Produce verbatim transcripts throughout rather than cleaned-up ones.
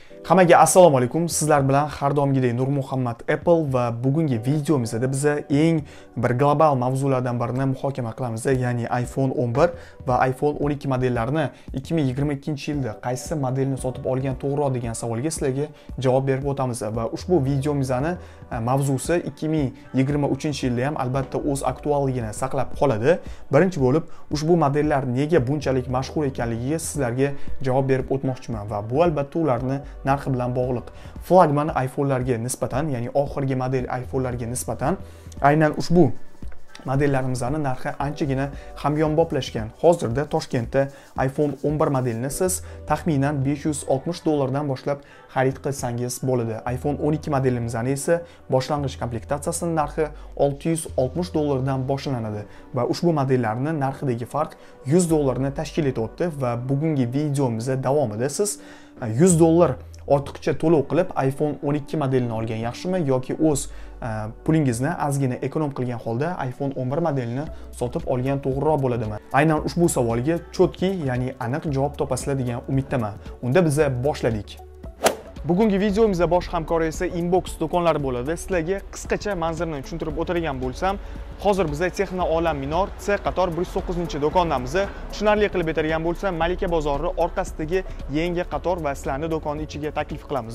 Hammaga assalomu alaykum. Sizlar bilan har doimgidek Nurmuhammad Apple va bugungi videomizda biz eng bir global mavzulardan birini muhokama qilamiz, ya'ni iPhone o'n bir va iPhone o'n ikki modellarini ikki ming yigirma ikkinchi yilda qaysi modelni sotib olgan to'g'riroq degan savolga sizlarga javob berib o'tamiz va ushbu videomizning mavzusi ikki ming yigirma uchinchi yilda ham albatta o'z aktualligini saqlab qoladi. Birinchi bo'lib ushbu modellar nega bunchalik mashhur ekanligiga sizlarga javob berib o'tmoqchiman va bu albatta ularni narxi bilan bog'liq. Flagman iPhone'larga nisbatan, ya'ni oxirgi model iPhone'larga nisbatan aynan ushbu modellarimizning narxi anchagina hamyonboplashgan. Hozirda Toshkentda iPhone o'n bir modelini siz taxminan besh yuz oltmish dollardan boshlab xarid qilsangiz bo'ladi. iPhone o'n ikki modelimizning esa boshlang'ich komplektatsiyasining narxi olti yuz oltmish dollardan boshlanadi va ushbu modellarning narxidagi farq yuz dollarni tashkil etayapti va bugungi videomizda davomida siz yuz dollar ortiqcha to'lov qilib iPhone o'n ikki modelini olgan yaxshimi yoki o'z pulingizni ozgina ekonom qilgan holda iPhone o'n bir modelini sotib olgan to'g'riroq bo'ladimi? Aynan ushbu savolga chotki, ya'ni aniq javob topasizlar degan umiddaman. Unda biz boshladik. Bugungi videomizda bosh hamkori esa Inbox do'konlari bo'ladi. Sizlarga qisqacha manzilni tushuntirib o'tadigan bo'lsam, hozir biz Texno Olam Minor C qator bir yuz to'qqizinchi do'kondamiz. Tushunarli qilib aytadigan bo'lsam, Malika bozori orqasidagi yangi qator va sizlarni do'konning ichiga taklif qilamiz.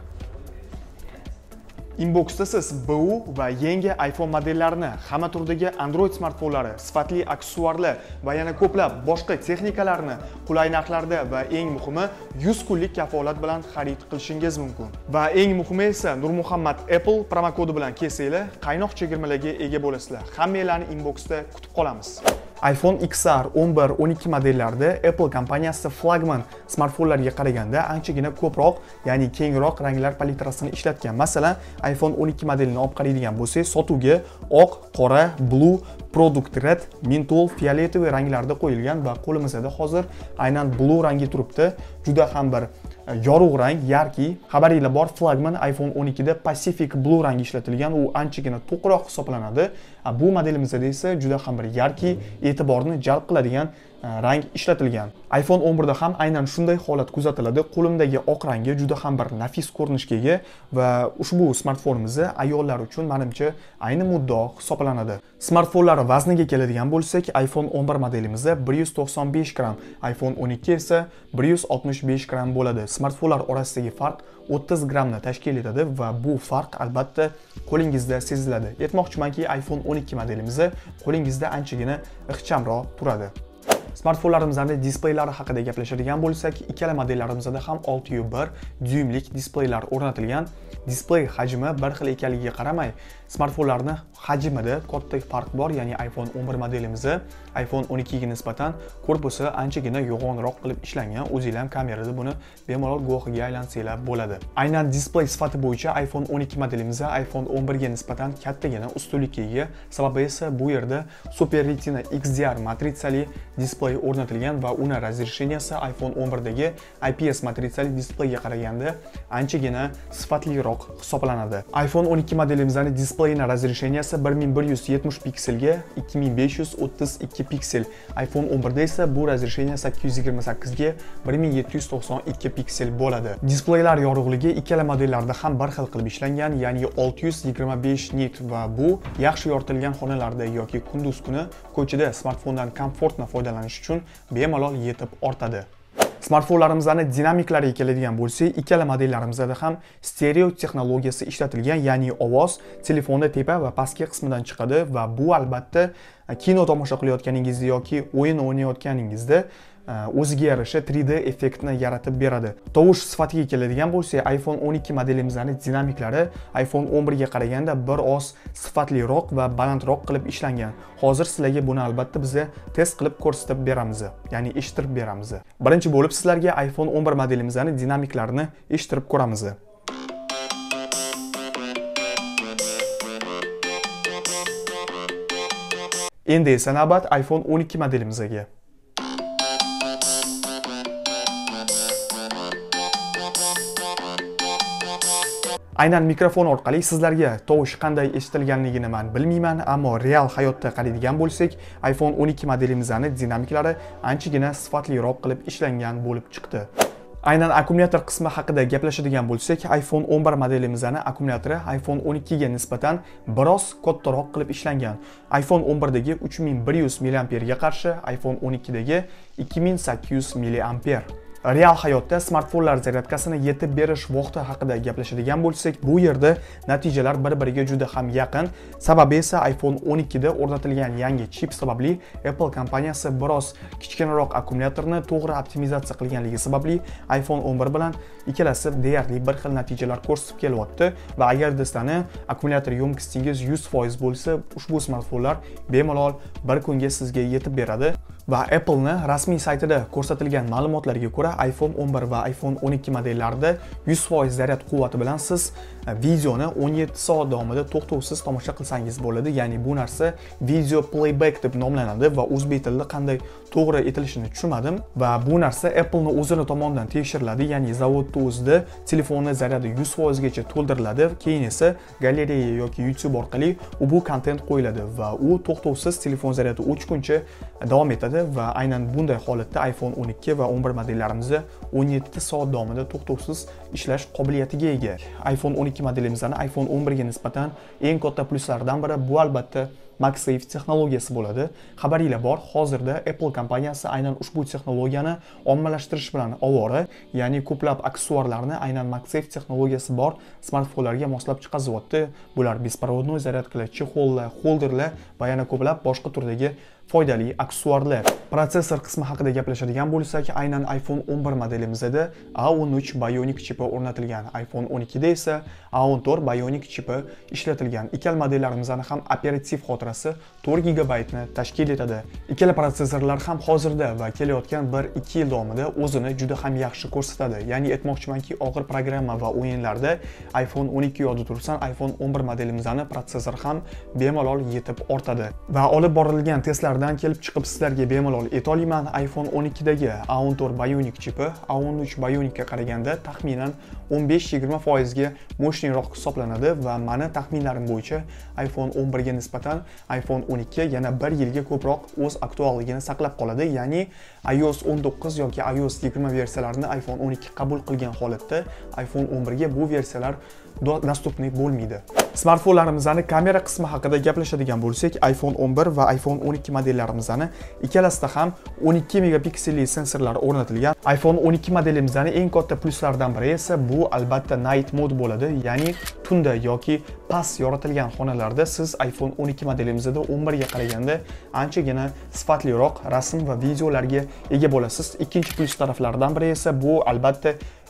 Inboxda siz B U va yangi iPhone modellarini, hamma turdagi Android smartfonlari, sifatli aksessuarlar va yana ko'plab boshqa texnikalarni qulay narxlarda va eng muhimi yuz kunlik kafolat bilan xarid qilishingiz mumkin. Va eng muhimi esa Nurmuhammad Apple promokodi bilan kelsanglar, qaynoq chegirmalarga ega bo'lasizlar. Hammanglarni Inboxda kutib qolamiz. iPhone X R o'n bir o'n ikki modellarida Apple kompaniyasi flagman smartfonlarga qaraganda anchagina ko'proq, ya'ni kengroq ranglar palitrasini ishlatgan. Masalan, iPhone o'n ikki modelini olib qaraydigan bo'lsak, sotuvga oq, qora, blue, product red, mentol, fioletoviy ranglarda qo'yilgan va qo'limizda hozir aynan blue rangi turibdi. Juda ham bir yorug' rang, yarki. Xabaringlar bor, flagman iPhone o'n ikkida Pacific Blue rangi ishlatilgan, u anchagina to'qroq hisoblanadi. Bu modelimizda esa juda ham bir yarki, e'tiborni jalb qiladigan rang ishlatilgan. iPhone o'n birda ham aynan shunday holat kuzatiladi. Qo'limdagi oq rangi juda ham bir nafis ko'rinishga ega va ushbu smartfonimiz ayollar uchun menimcha ayni muddao hisoblanadi. Smartfonlar vazniga keladigan bo'lsak, iPhone o'n bir modelimizda bir yuz to'qson besh gramm, iPhone o'n ikki esa bir yuz oltmish besh gramm bo'ladi. Smartfonlar orasidagi farq o'ttiz grammni tashkil etadi va bu farq albatta qo'lingizda seziladi. Aytmoqchimanki, iPhone o'n ikki modelimiz qo'lingizda anchagina ixchamroq turadi. Smartfonlarimizning displeylari haqida gaplashadigan bo'lsak, ikkala modellarimizda ham olti nuqta bir dyuymlik displeylar o'rnatilgan. Displey hajmi bir xil ekanligiga qaramay, smartfonlarni hajmida katta farq bor, ya'ni iPhone o'n bir modelimiz iPhone o'n ikkiga nisbatan korpusi anchagina yo'g'onroq qilib ishlangan. O'zingizlar ham kamerada buni bemalol guvohiga aylansanglar bo'ladi. Aynan displey sifati bo'yicha iPhone o'n ikki modelimiz iPhone o'n birga nisbatan kattagina ustunlikka ega. Sababi esa bu yerda Super Retina X D R matritsali displey o'rnatilgan va uni razresheniyasi iPhone o'n birdagi I P S matritsali displeyga qaraganda anchagina sifatliroq hisoblanadi. iPhone o'n ikki modelimizning displeyining razresheniyasi bir ming bir yuz yetmish pikselga ikki ming besh yuz o'ttiz ikki piksel. iPhone o'n birda esa bu razresheniya sakkiz yuz yigirma sakkiz ga bir ming yetti yuz to'qson ikki piksel bo'ladi. Displeylar yorug'ligi ikkala modellarda ham bir xil qilib ishlangan, ya'ni olti yuz yigirma besh nit va bu yaxshi yoritilgan xonalarda yoki kunduz kuni ko'chada smartfondan komfortni foydalanish uchun bemalol yetib ortadi. Smartfonlarimizning dinamiklariga keladigan bo'lsak, ikkala modellarimizda ham stereo texnologiyasi ishlatilgan, ya'ni ovoz telefonda tepa va pastki qismidan chiqadi va bu albatta kino tomosha qilayotganingizda yoki o'yin o'ynayotganingizda o'ziga yarasha tri D effektni yaratib beradi. Tovush sifatiga keladigan bo'lsak, iPhone o'n ikki modelimizning dinamiklari iPhone o'n birga qaraganda bir oz sifatliroq va balandroq qilib ishlangan. Hozir sizlarga buni albatta biz test qilib ko'rsatib beramiz, ya'ni eshittirib beramiz. Birinchi bo'lib sizlarga iPhone o'n bir modelimizning dinamiklarini eshittirib ko'ramiz. Endi esa navbat iPhone o'n ikki modelimizga. Aynan mikrofon orqali sizlarga tovush qanday eshitilganligini men bilmayman, ammo real hayotda qaraydigan bo'lsak, iPhone o'n ikki modelimizning dinamiklari anchagina sifatliroq qilib ishlangan bo'lib chiqdi. Aynan akkumulyator qismi haqida gaplashadigan bo'lsak, iPhone o'n bir modelimizning akkumulyatori iPhone o'n ikki ga nisbatan biroz kattaroq qilib ishlangan. iPhone o'n birdagi uch ming bir yuz milliamper ga qarshi iPhone o'n ikkidagi ikki ming sakkiz yuz milliamper. Real hayotda smartfonlar zaryadkasini yetib berish vaqti haqida gaplashadigan bo'lsak, bu yerda natijalar bir-biriga juda ham yaqin. Sababi esa iPhone o'n ikki da o'rnatilgan yangi chip sababli Apple kompaniyasi biroz kichkinaroq akkumulyatorni to'g'ri optimizatsiya qilganligi sababli iPhone o'n bir bilan ikkalasi deyarli bir xil natijalar ko'rsatib kelyapti va agar sizlarni akkumulyator yomkisingiz yuz foiz bo'lsa, ushbu smartfonlar bemalol bir kunga sizga yetib beradi. Va Apple'ni rasmiy saytida ko'rsatilgan ma'lumotlarga ko'ra, iPhone o'n bir va iPhone o'n ikki modellarida yuz foiz zaryad quvvati bilan siz videoni o'n yetti soat davomida to'xtovsiz tomosha qilsangiz bo'ladi. Ya'ni bu narsa video playback deb nomlanadi va o'zbek tilida qanday to'g'ri etilishini tushunmadim va bu narsa Apple'ni o'zini tomonidan tekshiriladi. Ya'ni zavodda o'zida telefonni zaryadi yuz foiz gacha to'ldiriladi, keyin esa galereya yoki YouTube orqali bu kontent qo'yiladi va u to'xtovsiz telefon zaryadi o'chguncha davom etadi. Va aynan bunday holatda iPhone o'n ikki va o'n bir modellarimizda o'n yetti soat davomida to'xtovsiz ishlash qobiliyatiga ega. iPhone o'n ikki modelimizning iPhone o'n bir ga nisbatan eng katta pluslaridan biri bu albatta MagSafe texnologiyasi bo'ladi. Xabaringlar bor, hozirda Apple kompaniyasi aynan ushbu texnologiyani ommalashtirish bilan ovora, ya'ni ko'plab aksessuarlarni aynan MagSafe texnologiyasi bor smartfonlarga moslab chiqaryapti. Bular беспроводной zaryadkalar, chexollar, holderlar va yana ko'plab boshqa turdagi foydali aksessuarlar. Protsessor qismi haqida gaplashadigan bo'lsak, aynan iPhone o'n bir modelimizda A o'n uch Bionic chipi o'rnatilgan. iPhone o'n ikki da esa A o'n to'rt Bionic chipi ishlatilgan. Ikkala modellarimizning ham operativ xotirasi to'rt gigabaytni tashkil etadi. Ikkala protsessorlar ham hozirda va kelayotgan bir ikki yil davomida o'zini juda ham yaxshi ko'rsatadi. Ya'ni aytmoqchimanki, og'ir programma va o'yinlarda iPhone o'n ikki yodida tursan, iPhone o'n bir modelimizning protsessori ham bemalol yetib ortadi. Va olib borilgan testlardan kelib chiqib sizlarga bemalol aytoliman, iPhone o'n ikki dagi A o'n to'rt Bionic chipi A o'n uch Bionic ga qaraganda taxminan o'n besh yigirma foiz ga mo'shniyroq hisoblanadi va meni taxminlarim bo'yicha iPhone o'n bir ga nisbatan iPhone o'n ikki yana bir yilga ko'proq o'z aktualligini saqlab qoladi. Ya'ni iOS o'n to'qqiz yoki iOS yigirma versiyalarini iPhone o'n ikki qabul qilgan holatda iPhone o'n bir ga bu versiyalar dostupniy bo'lmaydi. Smartfonlarimizning kamera qismi haqida gaplashadigan bo'lsak, iPhone o'n bir va iPhone o'n ikki modellarimizning ikkalasida ham o'n ikki megapikselli sensorlar o'rnatilgan. iPhone o'n ikki modelimizning eng katta pluslaridan biri esa bu albatta night mode bo'ladi. Ya'ni tunda yoki past yoritilgan xonalarda siz iPhone o'n ikki modelimizda o'n bir ga qaraganda anchagina sifatliroq rasm va videolarga ega bo'lasiz. Ikkinchi plus taraflaridan biri esa bu albatta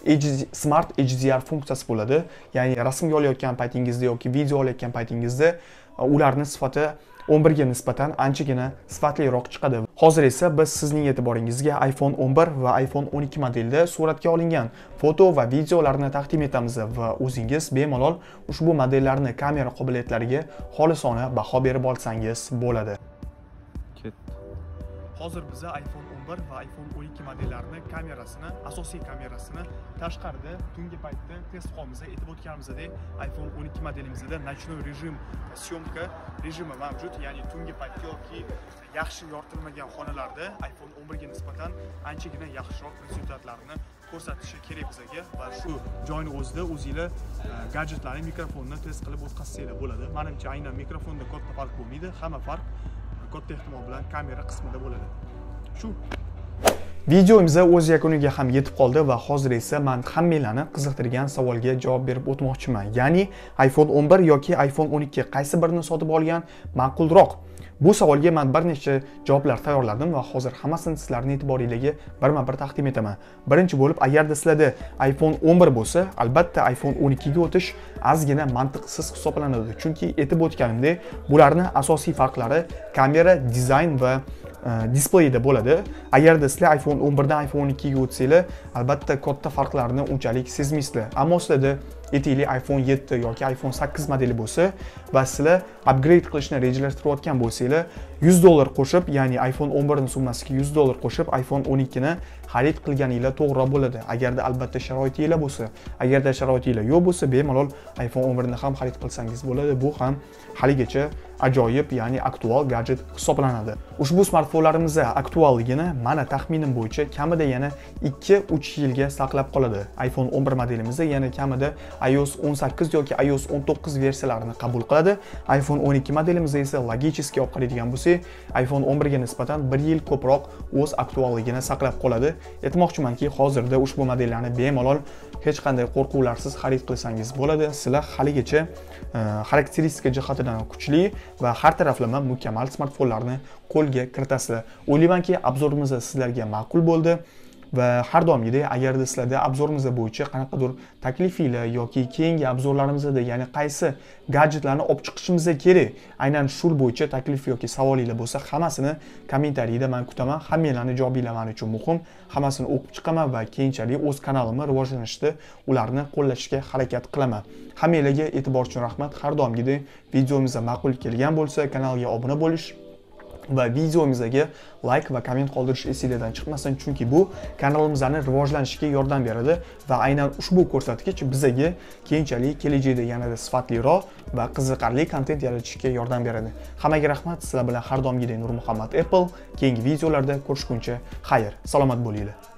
Smart H D R funksiyasi bo'ladi. Ya'ni rasmga olayotgan paytingizda yoki video olayotgan paytingizda ularning sifati o'n bir ga nisbatan anchagina sifatliroq chiqadi. Hozir esa biz sizning e'tiboringizga iPhone o'n bir va iPhone o'n ikki modelda suratga olingan foto va videolarni taqdim etamiz va o'zingiz bemalol ushbu modellarning kamera qobiliyatlariga xolisona baho berib olsangiz bo'ladi. Hozir biz iPhone o'n bir va iPhone o'n ikki modellarining kamerasini, asosiy kamerasini tashqarida tungi paytda test qilamiz. Aytib o'tganimizdek, iPhone o'n ikki modelimizda nочной rejim, syomka rejimi mavjud. Ya'ni tungi paytda yoki yaxshi yoritilmagan xonalarda iPhone o'n bir ga nisbatan anchagina yaxshiroq rezultatlarni ko'rsatishi kerak bizga va shu joyning o'zida o'zingizlar gadjetlarning mikrofonni test qilib o'tkazsanglar bo'ladi. Menimcha aynan mikrofonda katta farq bo'lmaydi. Hamma farq katta ehtimol bilan kamera qismida bo'ladi. Shu videomiz o'z yakuniga ham yetib qoldi va hozir esa men hammalarni qiziqtirgan savolga javob berib o'tmoqchiman. Ya'ni iPhone o'n bir yoki iPhone o'n ikki qaysi birini sotib olgan ma'qulroq? Bu savolga men bir nechta javoblar tayyorladim va hozir hammasini sizlarning e'tiboringizga birma-bir taqdim etaman. Birinchi bo'lib, agarda sizlarda iPhone o'n bir bo'lsa, albatta iPhone o'n ikki ga o'tish ozgina mantiqsiz hisoblanadi. Chunki aytib o'tganimdek, bularning asosiy farqlari kamera, dizayn va displeyda bo'ladi. Agarda sizlar iPhone o'n bir dan iPhone o'n ikki ga o'tsanglar, albatta katta farqlarni unchalik sezmaysizlar. Ammo sizlarda aytaylik iPhone yetti yoki iPhone sakkiz modeli bo'lsa va sizlar upgrade qilishni rejalashtirayotgan bo'lsanglar, yuz dollar qo'shib, ya'ni iPhone o'n bir ning summasiga yuz dollar qo'shib iPhone o'n ikki ni xarid qilganinglar to'g'ri bo'ladi. Agarda albatta sharoitinglar bo'lsa, agarda sharoitinglar yo'q bo'lsa, bemalol iPhone o'n birni ham xarid qilsangiz bo'ladi. Bu ham haligacha ajoyib, ya'ni aktual gadjet hisoblanadi. Ushbu smartfonlarimiz aktualligini mana taxminim bo'yicha kamida yana ikki uch yilga saqlab qoladi. iPhone o'n bir modelimiz yana kamida iOS o'n sakkiz yoki iOS o'n to'qqiz versiyalarini qabul qiladi. iPhone o'n ikki modelimiz esa logicheski olib qaraydigan bo'lsak, iPhone o'n birga nisbatan bir yil ko'proq o'z aktualligini saqlab qoladi. Aytmoqchimanki, hozirda ushbu modellarni bemalol hech qanday qo'rquvlarsiz xarid qilsangiz bo'ladi. Sizlar haligacha xarakteristika jihatidan kuchli va har taraflama mukammal smartfonlarni qo'lga kiritasizlar. O'ylaymanki, obzorimiz sizlarga ma'qul bo'ldi va har doimgidek, agarda sizlarda obzorimiz bo'yicha qanaqadir taklifinglar yoki keyingi obzorlarimizda, ya'ni qaysi gadjetlarni olib chiqishimiz kerak, aynan shu bo'yicha taklif yoki savolinglar bo'lsa, hammasini kommentariyda men kutaman. Hammanglarning javobinglar men uchun muhim. Hammasini o'qib chiqaman va keyinchalik o'z kanalimni rivojlanishda ularni qo'llashga harakat qilaman. Hammanglarga e'tibor uchun rahmat. Har doimgidek videomiz ma'qul kelgan bo'lsa, kanalga obuna bo'lish va videomizga like va komment qoldirish esingizdan chiqmasin, chunki bu kanalimizning rivojlanishiga yordam beradi va aynan ushbu ko'rsatkich bizga keyinchalik kelajakda yanada sifatliroq va qiziqarli kontent yaratishga yordam beradi. Hammaga rahmat. Sizlar bilan har doimgidek Nurmuhammad Apple. Keyingi videolarda ko'rishguncha xayr, salomat bo'linglar.